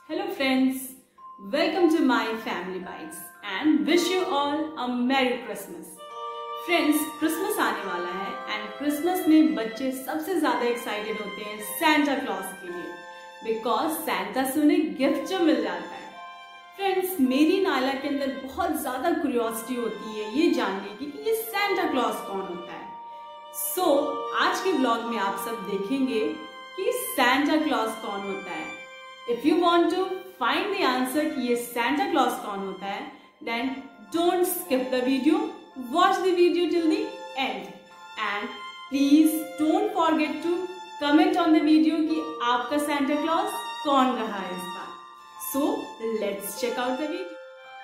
Hello friends, welcome to my family bites and wish you all a Merry Christmas. Friends, Christmas आने वाला है and Christmas में बच्चे सबसे ज्यादा एक्साइटेड होते हैं सैंटा क्लॉज के लिए बिकॉज सैंटा से उन्हें गिफ्ट जो मिल जाता है। फ्रेंड्स, मेरी नायला के अंदर बहुत ज्यादा क्यूरियोसिटी होती है ये जानने की कि ये सैंटा क्लॉज कौन होता है। सो आज के व्लॉग में आप सब देखेंगे कि सैंटा क्लॉज कौन होता है। If you want to find the answer कि ये Santa Claus कौन होता है, then don't skip the video. Watch the video till the end. And please don't forget to comment on the video कि आपका Santa Claus कौन रहा है इस बार. So let's check out the video.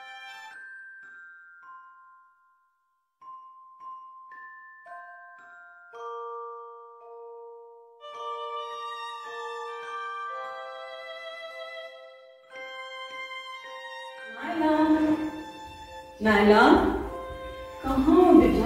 Naila, कहाँ हो बेटा?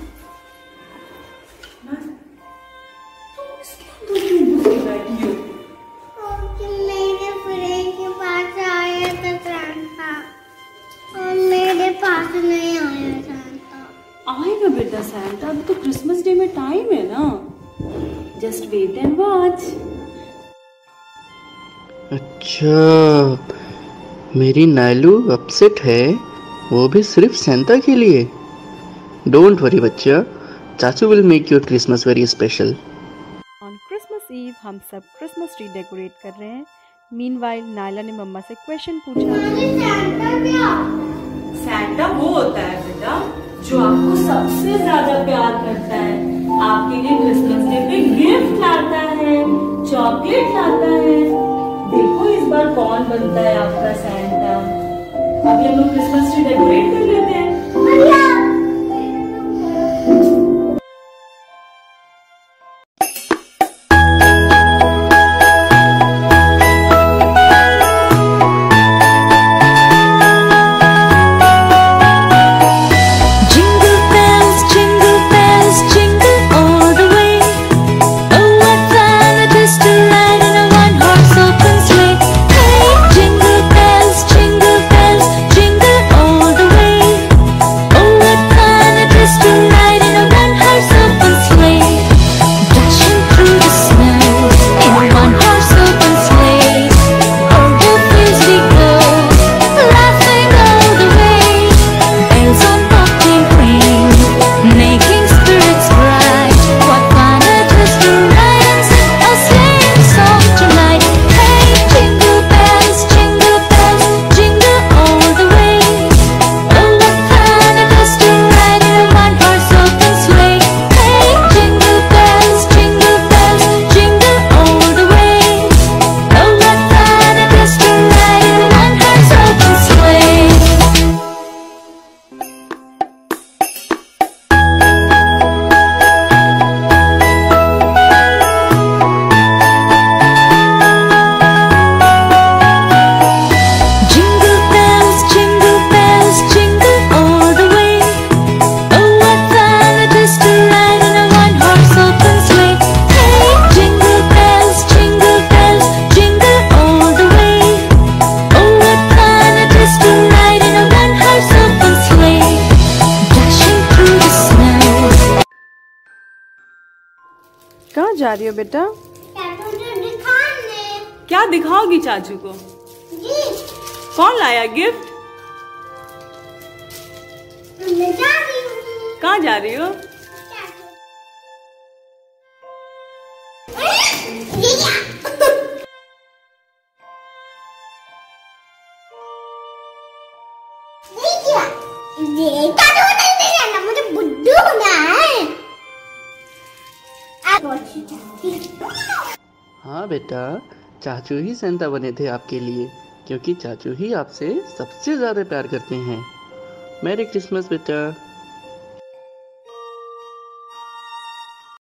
तुम इसके अंदर क्यों घुस के बैठी हो? मेरे फ्रेंड के पास आया था सैंटा और मेरे पास नहीं आया सैंटा। आएगा बेटा सैंटा, अभी तो क्रिसमस डे में टाइम है ना। Just wait and watch. अच्छा, मेरी नायलू अपसेट है, वो भी सिर्फ सैंटा के लिए। डोंट वरी बच्चा, चाचू will make your Christmas very special. On Christmas eve हम सब क्रिसमस ट्री डेकोरेट कर रहे हैं। मीनवाइल नायला ने मम्मा से क्वेश्चन पूछा। सैंटा वो होता है बेटा जो आपको सबसे ज्यादा प्यार करता है, आपके लिए क्रिसमस डे पे गिफ्ट लाता है, चॉकलेट लाता है। देखो इस बार कौन बनता है आपका सैंटा। अभी हम लोग क्रिसमस ट्री डेकोरेट कर लेते हैं। कहाँ जा रही हो बेटा? क्या दिखाओगी चाचू को? कौन लाया गिफ्ट? कहाँ जा रही हो? मुझे बुद्धू होना है। हाँ बेटा, चाचू ही सैंटा बने थे आपके लिए, क्योंकि चाचू ही आपसे सबसे ज्यादा प्यार करते हैं। मैरी क्रिसमस बेटा।